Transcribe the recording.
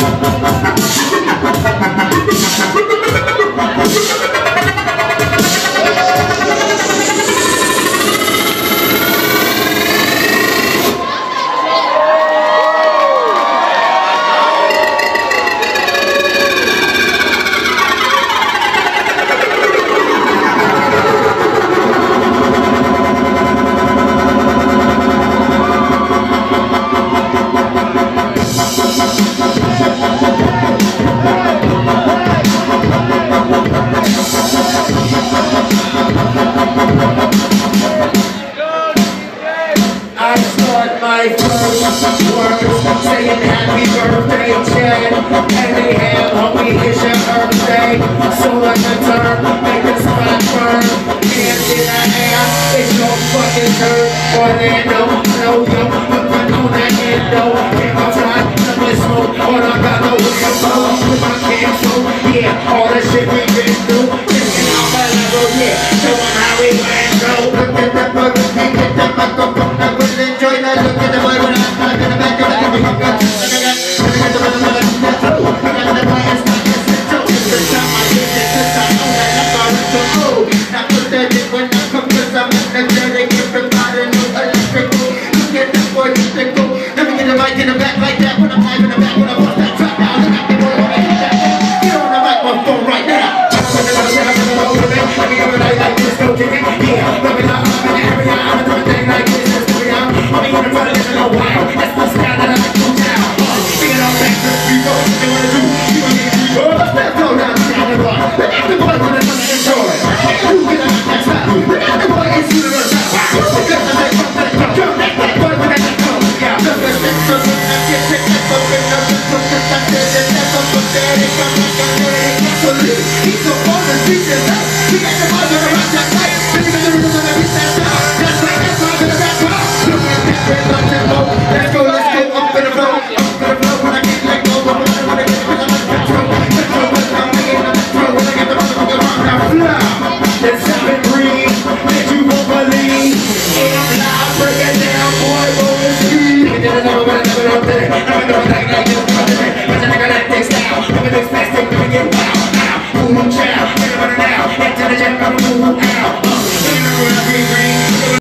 My first words saying happy birthday, Chad. And they have, homie, it's your birthday. So let the turn, make the spot burn. Hands in the air, it's your fucking turn. Orlando, no, yo, looking on that endo. Can't go try, nothing smoke. All I got no with my phone, with my cancel. Yeah, all the shit we been through. Listen out my level, yeah. Show them how we went through. Look at that burger, get that microphone. I will enjoy that. Look at the boy when I'm in the back of the Never